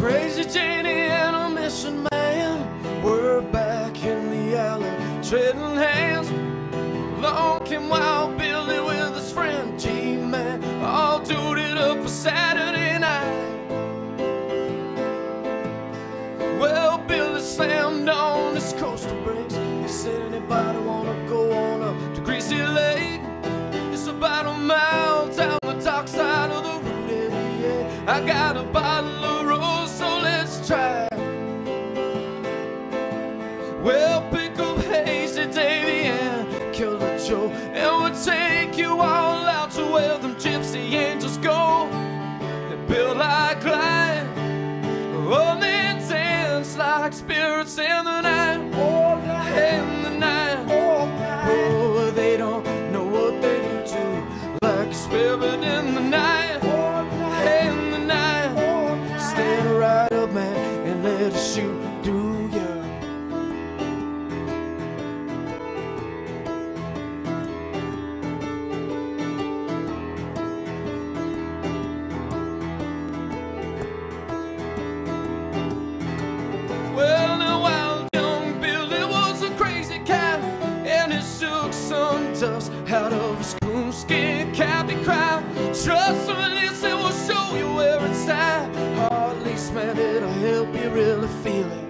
Crazy Janie and a missing man were back in the alley, trading hands. Along came Wild Billy with his friend G-Man, all duded up for Saturday night. Well, Billy slammed on his coastal brakes. He said, anybody wanna go on up to Greasy Lake? It's about a mile down the dock side of the route, yeah. I got a bottle of rose, so let's try. Well, pick up Hazy Davy and Killer Joe, and we'll take you all out to where them gypsy angels go. They build like light, oh, they dance like spirits in the night, in the night. Oh, they don't know what they do to, like a spirit in the night, in the night. Stand right up, man, and let it shoot through you. Well, now Wild Young Billy was a crazy cat, and he shook some dust out of his coonskin cap. He cried, trust me, Lisa, we'll show you where it's at. Oh, at least, man, it'll help you really feel it.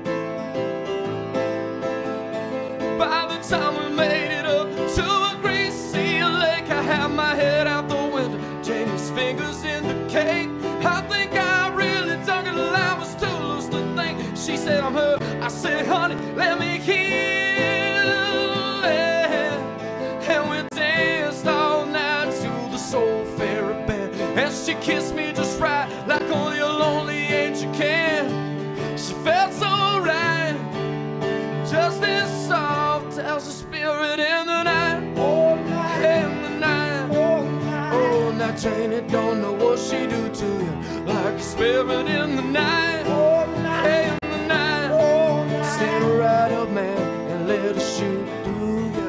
By the time we made it up to a greasy lake, I had my head out the window, Janie's fingers in the cake. I think I really dug it, I was too loose to think. She said, I'm hurt. I said, honey, let me heal it. And we danced all night to the Soul Fairy Band, and she kissed me just right, like only a lonely angel can. She felt so right, just as soft as a spirit in the night, in the night. Oh, now Janie don't know what she do to you, like a spirit in the night, in the night. Stand right up, man, and let it shoot through you.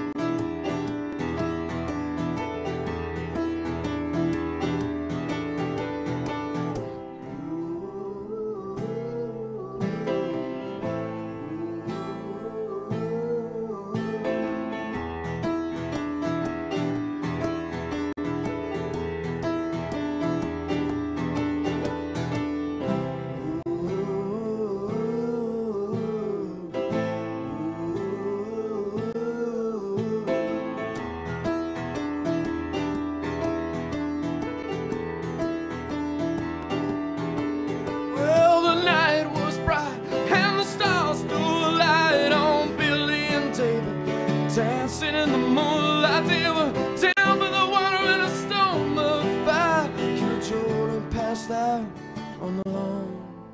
Well, the night was bright and the stars threw a light on Billy and David, dancing in the moonlight. They were down by the water in a storm of fire. Killer Jordan passed out on the lawn.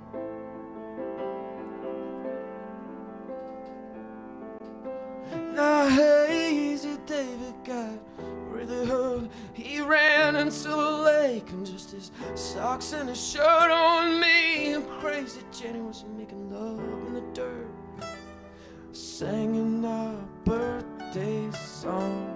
Now Hazy David got really hurt. He ran into the lake and just his socks and his shirt on me. And Crazy Jenny was making love in the dirt, singing our birthday song.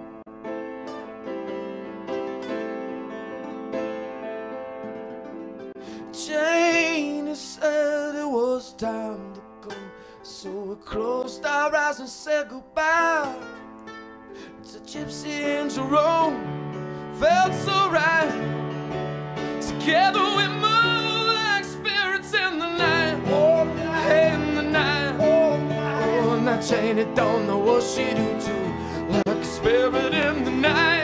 Janie said it was time to go, so we closed our eyes and said goodbye to Gypsy Angel Road. Felt so right, together we moved like spirits in the night, in the night. Oh, now Janie don't know what she do to, like a spirit in the night.